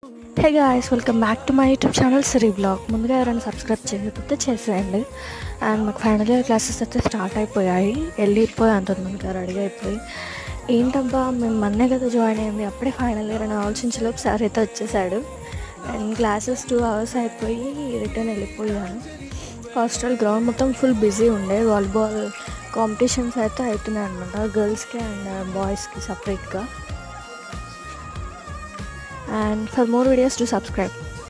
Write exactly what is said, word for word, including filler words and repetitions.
Hey guys, welcome back to my YouTube channel Siri blog. ముందుగా ఎవరైనా subscribe చేయకపోతే చేసేయండి. అండ్ మాకు ఫైనల్ ఇయర్ క్లాసెస్ అయితే స్టార్ట్ అయిపోయాయి. వెళ్ళిపోయి అంత ముందుగా రెడీ అయిపోయి ఏంటబ్బా మేము మొన్నే కదా జాయిన్ అయింది, అప్పుడే ఫైనల్ ఇయర్ అని ఆలోచించలోపు సార్ అయితే వచ్చేసాడు. అండ్ క్లాసెస్ టూ అవర్స్ అయిపోయి రిటర్న్ వెళ్ళిపోయాను. హాస్టల్ గ్రౌండ్ మొత్తం ఫుల్ బిజీ ఉండే. వాలీబాల్ కాంపిటీషన్స్ అయితే అవుతున్నాయి అనమాట, గర్ల్స్కి అండ్ బాయ్స్కి సపరేట్గా. And for more videos, do subscribe.